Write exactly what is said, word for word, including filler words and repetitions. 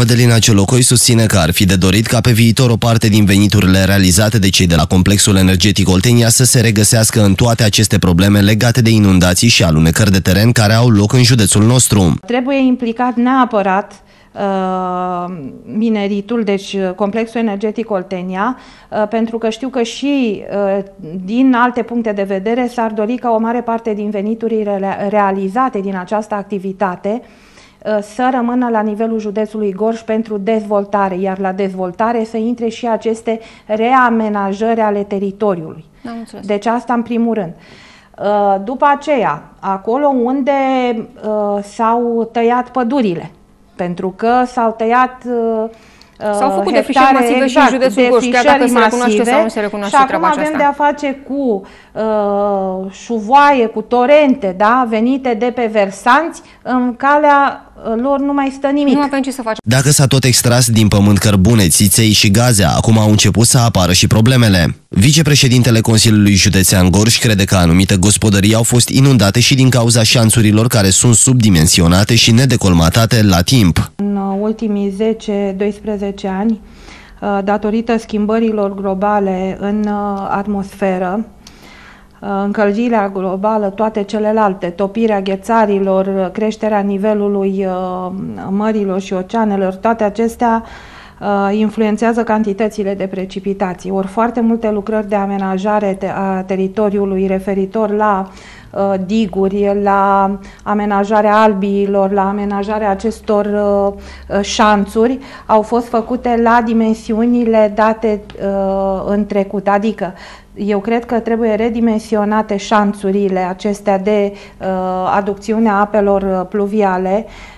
Mădălina Ciolocoi susține că ar fi de dorit ca pe viitor o parte din veniturile realizate de cei de la Complexul Energetic Oltenia să se regăsească în toate aceste probleme legate de inundații și alunecări de teren care au loc în județul nostru. Trebuie implicat neapărat mineritul, deci Complexul Energetic Oltenia, pentru că știu că și din alte puncte de vedere s-ar dori ca o mare parte din veniturile realizate din această activitate să rămână la nivelul județului Gorj pentru dezvoltare, iar la dezvoltare să intre și aceste reamenajări ale teritoriului. Deci asta în primul rând. După aceea, acolo unde s-au tăiat pădurile, pentru că s-au tăiat S-au făcut defrișări masive exact, și în județul Gorj, chiar dacă se recunoaște sau nu se recunoaște treaba aceasta. Și acum avem de-a face cu uh, șuvoaie, cu torente, da, venite de pe versanți, în calea lor nu mai stă nimic. Nu avem ce să facem. Dacă s-a tot extras din pământ cărbune, țiței și gaze, acum au început să apară și problemele. Vicepreședintele Consiliului Județean Gorj crede că anumite gospodării au fost inundate și din cauza șanțurilor care sunt subdimensionate și nedecolmatate la timp. În ultimii zece doisprezece ani, datorită schimbărilor globale în atmosferă, încălzirea globală, toate celelalte, topirea ghețarilor, creșterea nivelului mărilor și oceanelor, toate acestea influențează cantitățile de precipitații. Ori foarte multe lucrări de amenajare a teritoriului referitor la diguri, la amenajarea albiilor, la amenajarea acestor șanțuri au fost făcute la dimensiunile date în trecut, adică eu cred că trebuie redimensionate șanțurile acestea de uh, aducțiune a apelor pluviale